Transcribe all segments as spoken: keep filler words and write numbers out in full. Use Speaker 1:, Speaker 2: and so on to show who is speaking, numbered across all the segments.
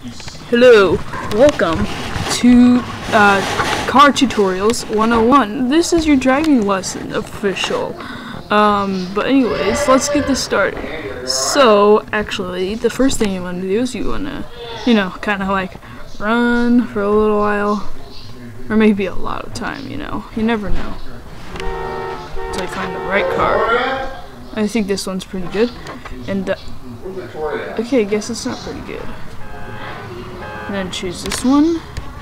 Speaker 1: Hello, welcome to uh, Car Tutorials one oh one. This is your driving lesson official. Um, but anyways, let's get this started. So, actually, the first thing you want to do is you want to, you know, kind of like run for a little while. Or maybe a lot of time, you know. You never know. Until you find the right car. I think this one's pretty good. And, uh, okay, I guess it's not pretty good. And then choose this one.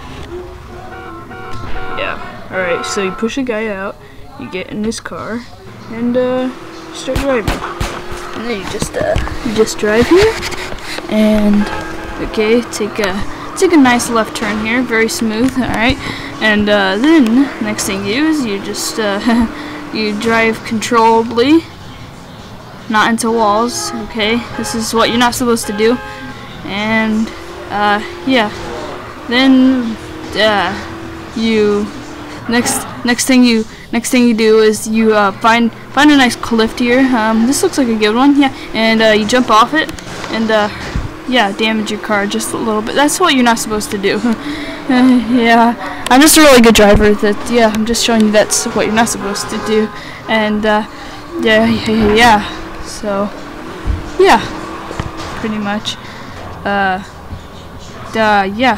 Speaker 1: Yeah. Alright, so you push a guy out, you get in this car, and uh, start driving. And then you just uh, you just drive here, and okay, take a take a nice left turn here, very smooth. All right, and uh, then next thing you do is you just uh, you drive controllably, not into walls. Okay, this is what you're not supposed to do, and uh, yeah, then uh, you next next thing you next thing you do is you uh, find find a nice cliff here. Um, this looks like a good one, yeah. And uh, you jump off it, and uh, yeah, damage your car just a little bit. That's what you're not supposed to do. uh, yeah, I'm just a really good driver. That yeah, I'm just showing you that's what you're not supposed to do. And uh, yeah, yeah, yeah. So yeah, pretty much. Uh, uh, yeah.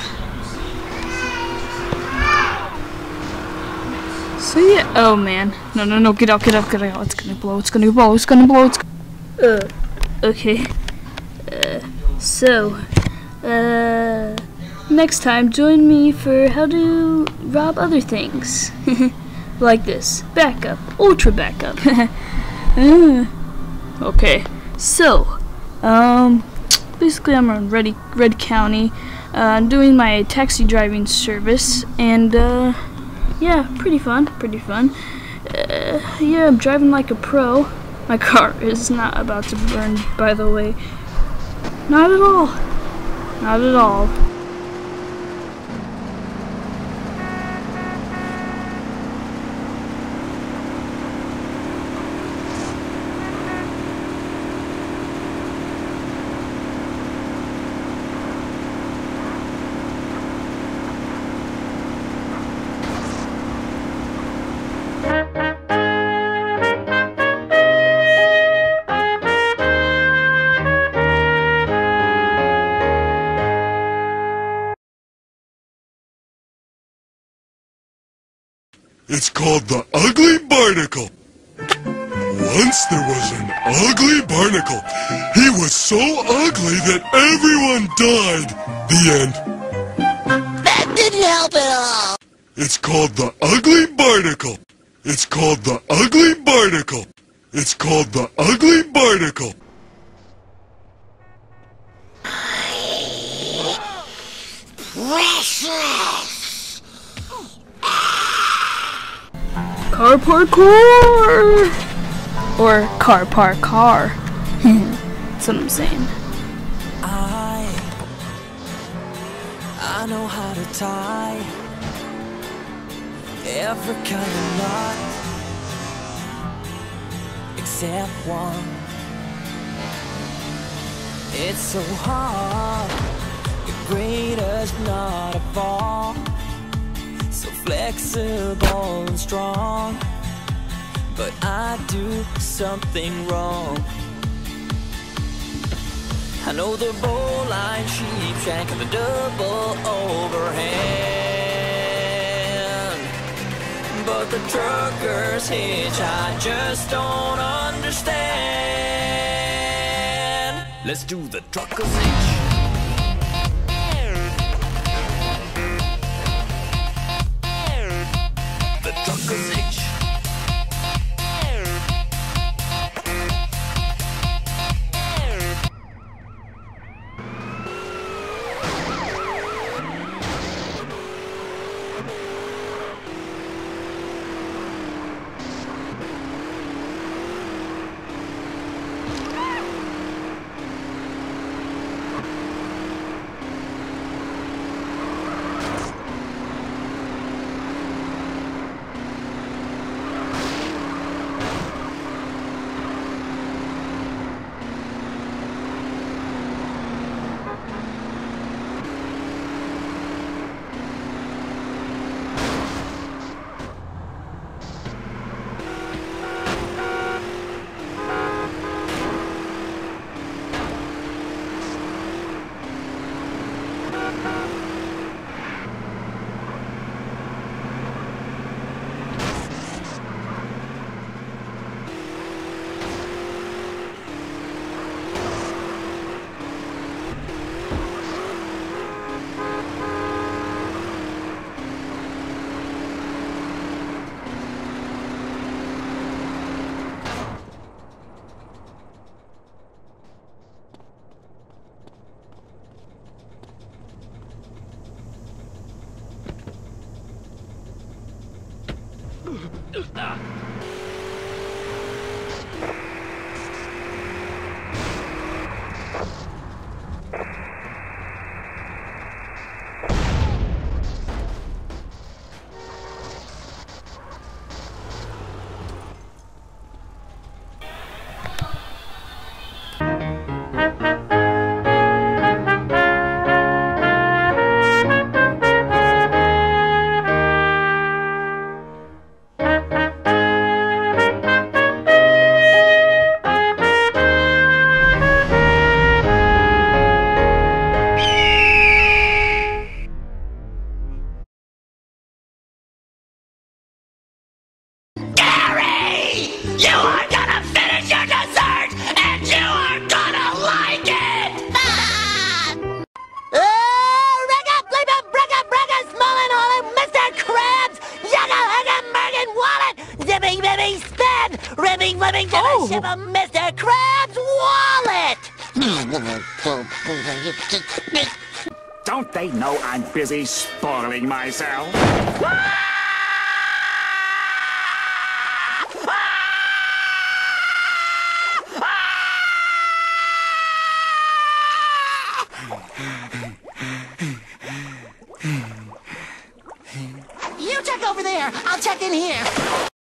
Speaker 1: So yeah, oh man, no, no, no, get out, get out, get out, it's gonna blow, it's gonna blow, it's gonna blow, it's gonna... Uh, okay, uh, so, uh, next time join me for how to rob other things, like this, backup, ultra backup. uh, okay, so, um, basically I'm in Red, Red County, uh, doing my taxi driving service, and, uh, yeah, pretty fun, pretty fun. Uh, yeah, I'm driving like a pro. My car is not about to burn, by the way. Not at all. Not at all.
Speaker 2: It's called the Ugly Barnacle. Once there was an ugly barnacle. He was so ugly that everyone died. The end.
Speaker 3: That didn't help at all.
Speaker 2: It's called the Ugly Barnacle. It's called the Ugly Barnacle. It's called the Ugly Barnacle.
Speaker 3: Precious.
Speaker 1: Car parkour! Or car park car. That's what I'm saying.
Speaker 4: I I know how to tie every kind of knot except one. It's so hard, the greatest knot of all. So flexible and strong, but I do something wrong. I know the bowline, sheep shank, and the double overhand, but the trucker's hitch I just don't understand. Let's do the trucker's hitch.
Speaker 3: You are gonna finish your dessert, and you are gonna like it! Ah! Uh, Rega, Bleba, Brega, Brega, Smolin, Holland, Mister Krabs, Yaga, Hugga, Mergen, Wallet, Zippy, Bibby, Spin, Ribbing, Living, Jibba,
Speaker 1: Oh.
Speaker 3: Shibba, Mister Krabs' wallet!
Speaker 5: Don't they know I'm busy spoiling myself?
Speaker 3: You check over there, I'll check in here.